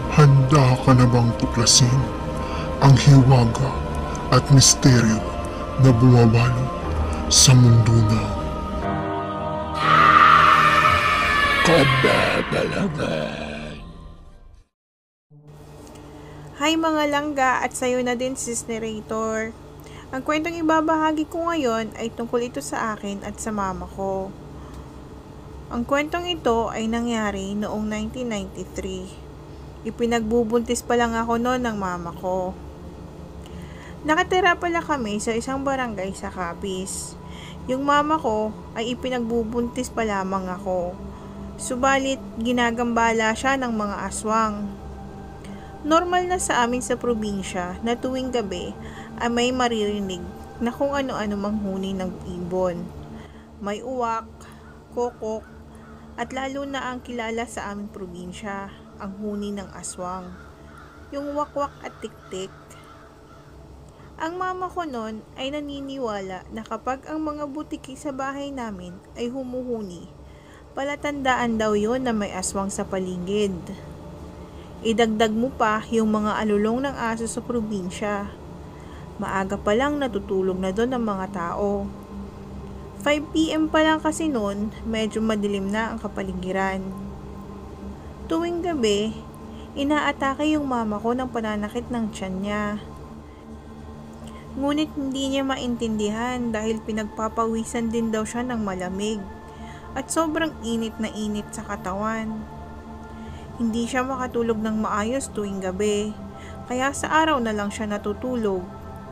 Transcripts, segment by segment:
Handa ka na bang tuklasin ang hiwaga at misteryo na bumabalot sa mundo na kababalagan? Hi mga langga, at sayo na din sis narrator. Ang kwentong ibabahagi ko ngayon ay tungkol ito sa akin at sa mama ko. Ang kwentong ito ay nangyari noong 1993. Ipinagbubuntis pa lang ako noon ng mama ko. Nakatira pala kami sa isang barangay sa Capiz. Yung mama ko ay ipinagbubuntis pa lamang ako. Subalit ginagambala siya ng mga aswang. Normal na sa amin sa probinsya na tuwing gabi ay may maririnig na kung ano-ano manghuni ng ibon. May uwak, kokok, at lalo na ang kilala sa aming probinsya, ang huni ng aswang. Yung wakwak at tiktik. Ang mama ko noon ay naniniwala na kapag ang mga butiki sa bahay namin ay humuhuni, palatandaan daw yon na may aswang sa paligid. Idagdag mo pa yung mga alulong ng aso sa probinsya. Maaga pa lang natutulog na doon ang mga tao. 5 PM pa lang kasi noon, medyo madilim na ang kapaligiran. Tuwing gabi, inaatake yung mama ko ng pananakit ng tiyan niya. Ngunit hindi niya maintindihan dahil pinagpapawisan din daw siya ng malamig at sobrang init na init sa katawan. Hindi siya makatulog ng maayos tuwing gabi, kaya sa araw na lang siya natutulog.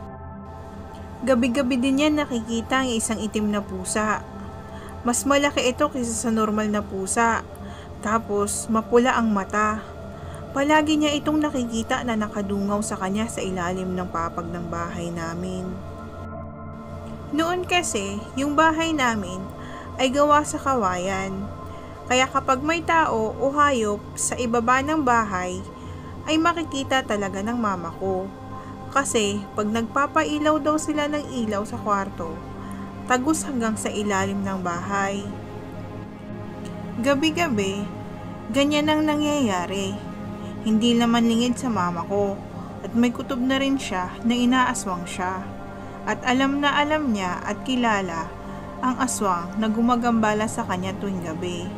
Gabi-gabi din niya nakikita ang isang itim na pusa. Mas malaki ito kaysa sa normal na pusa. Tapos mapula ang mata. Palagi niya itong nakikita na nakadungaw sa kanya sa ilalim ng papag ng bahay namin. Noon kasi, yung bahay namin ay gawa sa kawayan. Kaya kapag may tao o hayop sa ibaba ng bahay, ay makikita talaga ng mama ko. Kasi pag nagpapailaw daw sila ng ilaw sa kwarto, tagos hanggang sa ilalim ng bahay. Gabi-gabi, ganyan ang nangyayari. Hindi naman lingid sa mama ko at may kutob na rin siya na inaaswang siya. At alam na alam niya at kilala ang aswang na gumagambala sa kanya tuwing gabi.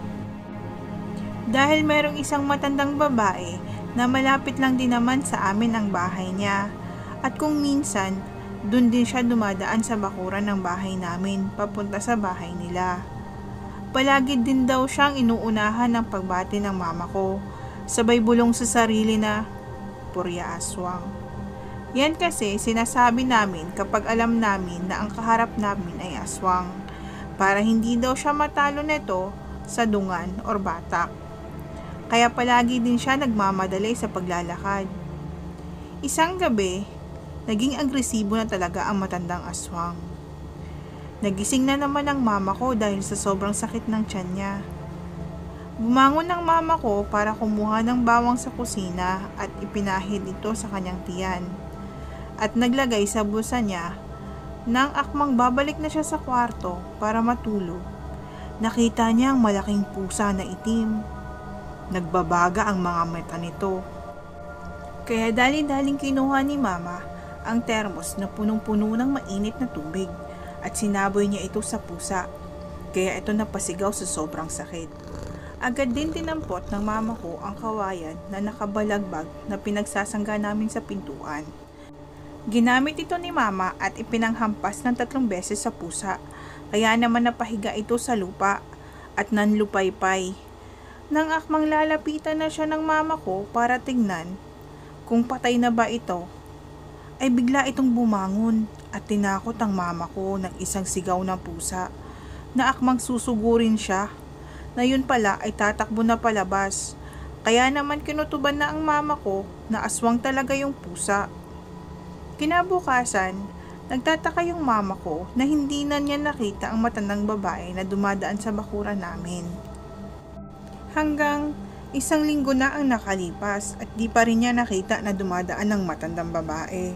Dahil mayroong isang matandang babae na malapit lang din naman sa amin ang bahay niya. At kung minsan, dun din siya dumadaan sa bakuran ng bahay namin papunta sa bahay nila. Palagi din daw siyang inuunahan ng pagbati ng mama ko, sabay bulong sa sarili na, "Purya aswang." Yan kasi sinasabi namin kapag alam namin na ang kaharap namin ay aswang, para hindi daw siya matalo nito sa dungan or batak. Kaya palagi din siya nagmamadali sa paglalakad. Isang gabi, naging agresibo na talaga ang matandang aswang. Nagising na naman ang mama ko dahil sa sobrang sakit ng tiyan niya. Bumangon ang mama ko para kumuha ng bawang sa kusina at ipinahid ito sa kanyang tiyan. At naglagay sa bulsa niya nang akmang babalik na siya sa kwarto para matulog. Nakita niya ang malaking pusa na itim. Nagbabaga ang mga mata nito. Kaya dali-daling kinuha ni mama ang termos na punong-puno ng mainit na tubig at sinaboy niya ito sa pusa, kaya ito napasigaw sa sobrang sakit. Agad din tinampot ng mama ko ang kawayan na nakabalagbag na pinagsasangga namin sa pintuan. Ginamit ito ni mama at ipinanghampas ng 3 beses sa pusa, kaya naman napahiga ito sa lupa at nanlupaypay. Nang akmang lalapitan na siya ng mama ko para tingnan kung patay na ba ito, ay bigla itong bumangon at tinakot ang mama ko ng isang sigaw ng pusa na akmang susugurin siya, na yun pala ay tatakbo na palabas. Kaya naman kinutuban na ang mama ko na aswang talaga yung pusa. Kinabukasan, nagtataka yung mama ko na hindi na niya nakita ang matandang babae na dumadaan sa bakuran namin. Hanggang 1 linggo na ang nakalipas at di pa rin niya nakita na dumadaan ng matandang babae.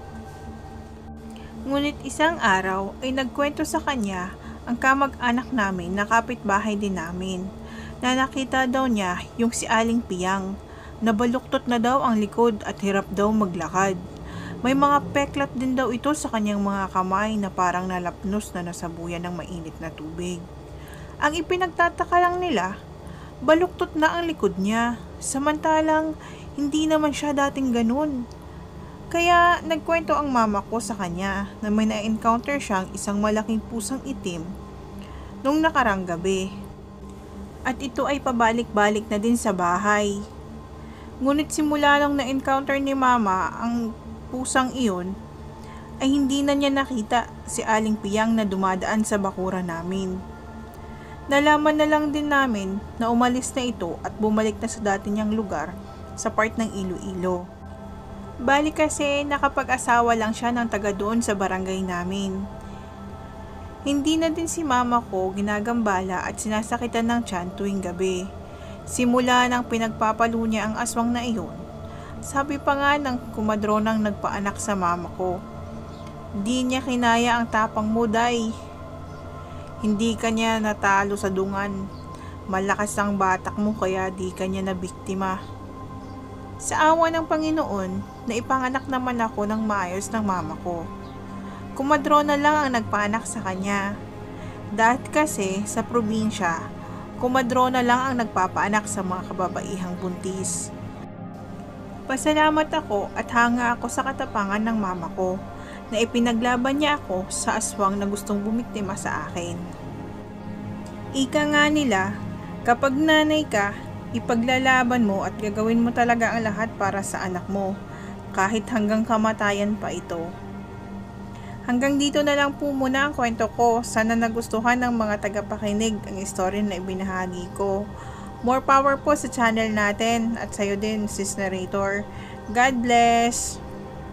Ngunit isang araw ay nagkwento sa kanya ang kamag-anak namin na kapitbahay din namin, na nakita daw niya yung si Aling Piyang Nabaluktot na daw ang likod at hirap daw maglakad. May mga peklat din daw ito sa kanyang mga kamay na parang nalapnos na nasabuyan ng mainit na tubig. Ang ipinagtataka lang nila, baluktot na ang likod niya, samantalang hindi naman siya dating ganun. Kaya nagkwento ang mama ko sa kanya na may na-encounter siyang isang malaking pusang itim nung nakarang gabi. At ito ay pabalik-balik na din sa bahay. Ngunit simula nung na-encounter ni mama ang pusang iyon, ay hindi na niya nakita si Aling Piyang na dumadaan sa bakuran namin. Nalaman na lang din namin na umalis na ito at bumalik na sa dati niyang lugar sa part ng Iloilo. Bali kasi nakapag-asawa lang siya ng taga doon sa barangay namin. Hindi na din si mama ko ginagambala at sinasakitan ng tiyan tuwing gabi. Simula nang pinagpapalo niya ang aswang na iyon. Sabi pa nga ng kumadronang nagpaanak sa mama ko, di niya kinaya ang tapang mo, day. Hindi ka niya natalo sa dungan. Malakas ang batak mo kaya di ka niya nabiktima. Sa awa ng Panginoon, naipanganak naman ako ng maayos ng mama ko. Kumadrona lang ang nagpaanak sa kanya. Dahil kasi sa probinsya, kumadrona lang ang nagpapaanak sa mga kababaihang buntis. Pasalamat ako at hanga ako sa katapangan ng mama ko na ipinaglaban niya ako sa aswang na gustong bumiktima sa akin. Ika nga nila, kapag nanay ka, ipaglalaban mo at gagawin mo talaga ang lahat para sa anak mo, kahit hanggang kamatayan pa ito. Hanggang dito na lang po muna ang kwento ko. Sana nagustuhan ng mga tagapakinig ang istorya na ibinahagi ko. More power po sa channel natin at sa'yo din, sis narrator. God bless!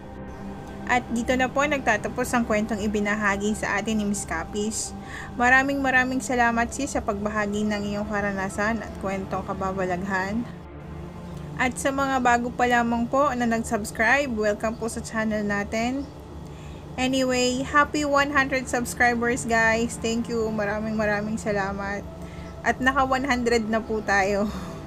At dito na po nagtatapos ang kwentong ibinahagi sa atin ni Miss Capis. Maraming salamat sis sa pagbahagi ng iyong karanasan at kwentong kababalaghan. At sa mga bago pa lamang po na nag-subscribe, welcome po sa channel natin. Anyway, happy 100 subscribers guys. Thank you. Maraming salamat. At naka 100 na po tayo.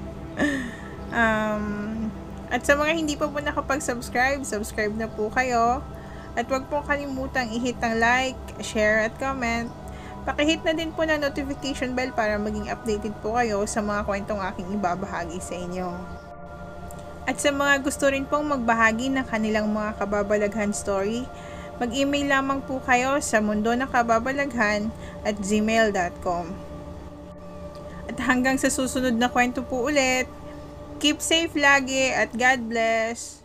At sa mga hindi pa po nakapag-subscribe, subscribe na po kayo. At wag po kalimutang i-hit ang like, share at comment. Paki-hit na din po na notification bell para maging updated po kayo sa mga kwentong aking ibabahagi sa inyo. At sa mga gusto rin pong magbahagi ng kanilang mga kababalaghan story, mag-email lamang po kayo sa mundonakababalaghan@gmail.com. At hanggang sa susunod na kwento po ulit, keep safe lagi at God bless!